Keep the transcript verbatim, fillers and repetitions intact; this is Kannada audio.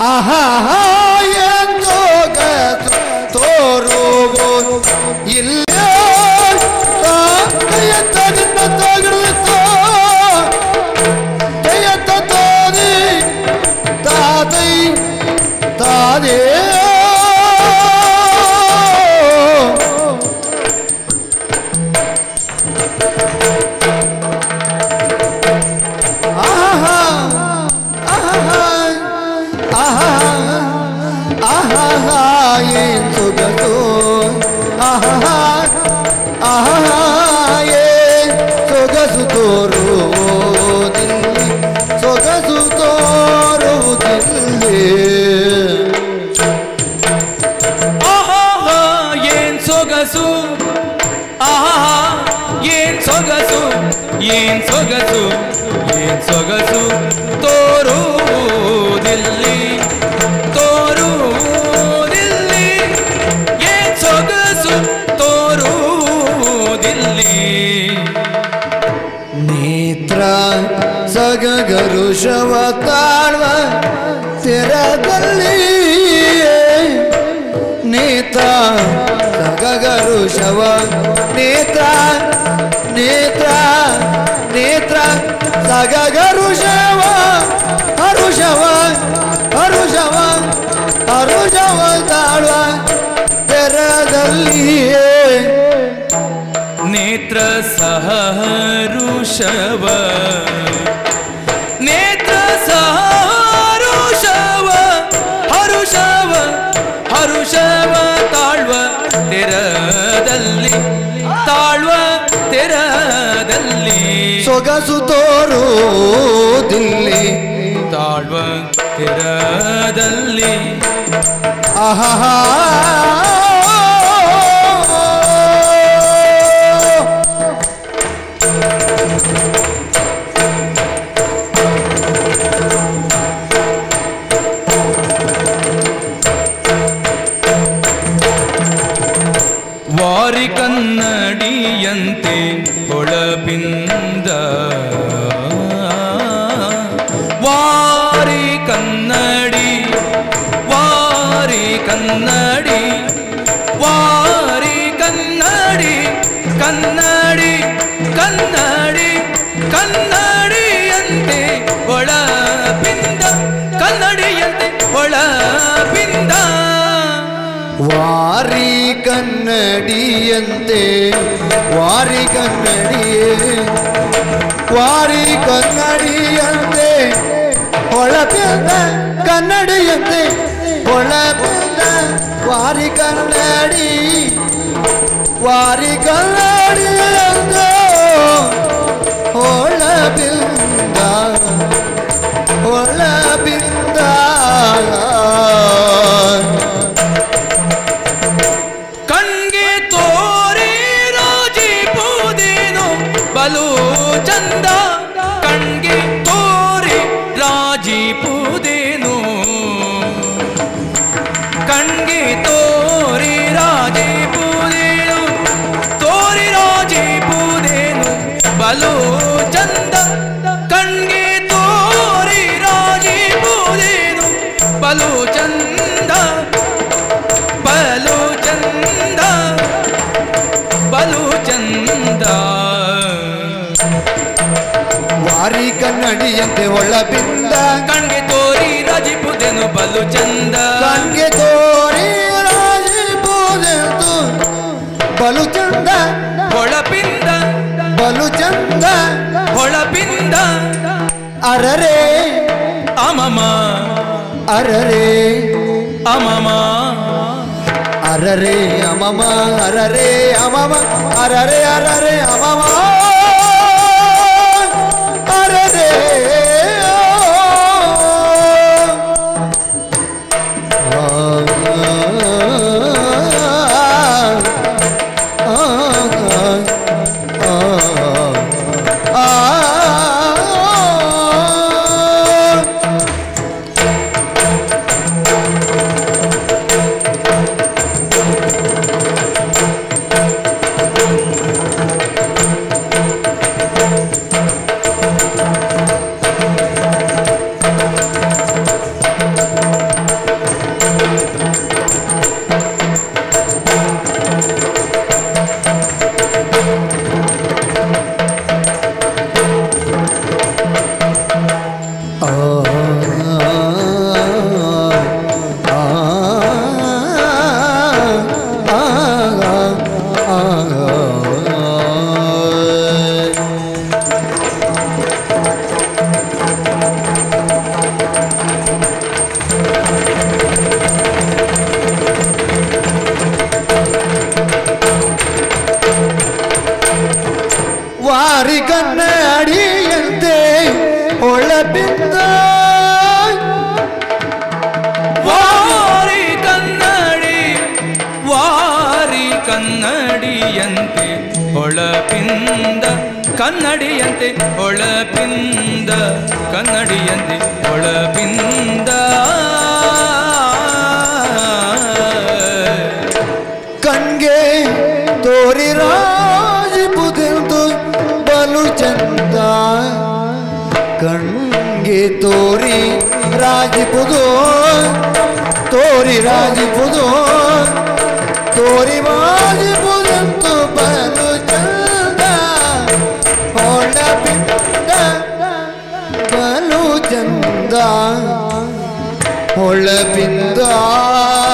ಆಹಾ ಎಂದು ತೋರುವು ಇಲ್ಲ ತಾತೈ ತಾದೇ ಸೊಗಸು ತೋರುವುದಿಲ್ಲಿ ಸೊಗಸು ತೋರುವುದಿಲ್ಲಿ ಆಹಾ ಏನ್ ಸೊಗಸು ಆಹಾ ಏನ್ ಸೊಗಸು ಏನ್ ಸೊಗಸು ಏನ್ ಸೊಗಸು ತೋರುವುದಿಲ್ಲಿ ತೋರುವುದಿಲ್ಲಿ ಏನ್ ಸೊಗಸು ತೋರುವುದಿಲ್ಲಿ ನೇತ್ರ ಸಗಗರುಷವ ತಾಳ್ವ ತೆರದಲ್ಲಿ ನೇತ್ರ ಸಗಗರುಷವ ನೇತ್ರ ನೇತ್ರ ನೇತ್ರ ಸಗಗರುಷವ ಹರುಷವ ಹರುಷವ ಹರುಷವ ತಾಳ್ವ ತೆರದಲ್ಲಿಯೇ ನೇತ್ರ ಸಹರುಷವ ನೇತ್ರ ಸಹರುಷವ ಹರುಷವ ಹರುಷವ ತಾಳ್ವ ತೆರದಲ್ಲಿ ತಾಳ್ವ ತೆರದಲ್ಲಿ ಸೊಗಸು ತೋರುವುದಿಲ್ಲಿ ತಾಳ್ವ ತೆರದಲ್ಲಿ ಆಹಾ ವಾರಿ ಕನ್ನಡಿಯಂತೆ ಹೊಳಪಿಂದ ವಾರಿ ಕನ್ನಡಿ ವಾರಿ ಕನ್ನಡಿ ವಾರಿ ಕನ್ನಡಿ ಕನ್ನಡಿ ಕನ್ನಡಿ ಕನ್ನಡಿಯಂತೆ ಹೊಳಪಿಂದ ಕನ್ನಡಿಯಂತೆ ಹೊಳಪಿಂದ ವಾರಿ ಕನ್ನಡಿಯಂತೆ ವಾರಿ ಕನ್ನಡಿಯೇ ವಾರಿ ಕನ್ನಡಿಯಂತೆ ಹೊಳಪಿಂದ ಕನ್ನಡಿಯಂತೆ ಹೊಳಪಿಂದ ವಾರಿ ಕನ್ನಡಿ ವಾರಿ ಕನ್ನಡಿಯಂತೆ ಹೊಳಪಿಂದ ಹೊಳಪಿಂದ ಬಲು ಚಂದ ಕಣ್ಗೆ ತೋರಿ ರಾಜೀಪುದೇನು ಕಣ್ಗೆ ತೋರಿ ರಾಜೀಪುದೇನು ತೋರಿ ರಾಜೀಪುದೇನು ಬಲು ಚಂದ ಕಣ್ಗೆ ತೋರಿ ರಾಜೀಪುದೇನು ಬಲು ಚಂದ ಬಲು ಚಂದ ಬಲು ಚಂದ ವಾರಿ ಕನ್ನಡಿಯಂತೆ ಒಳಬಿಂದ ಕಣ್ಗೆ ತೋರಿ ರಾಜಿಪುದೆನು ಬಲು ಚಂದ ಕಣ್ಗೆ ತೋರಿ ರಾಜಿಪುದೆನು ಬಲು ಚಂದ ಹೊಳಪಿಂದ ಬಲು ಚಂದ ಹೊಳಪಿಂದ ಅರರೆ ಅಮಮ ಅರರೆ ಅಮಮ ಅರರೆ ಅಮಮ ಅರರೆ ಅಮಮ ಅರರೆ ಅರರೆ ಅಮಮ ಅರರೆ ಹೊಳಪಿಂದ ಕನ್ನಡಿಯಂತೆ ಹೊಳಪಿಂದ ಕನ್ನಡಿಯಂತೆ ಹೊಳಪಿಂದ ಕಣ್ಗೆ ತೋರಿ ರಾಜಪುದೆಂದು ಬಲು ಚಂದ ಕಣ್ಗೆ ತೋರಿ ರಾಜಪುದು ತೋರಿ ರಾಜಪುದು ತೋರಿ ರಾಜಪುದೆಂದು ಬಲು ಚಂದ ಹೊಳಪಿಂದ ಬಲು ಚಂದ ಹೊಳಪಿಂದ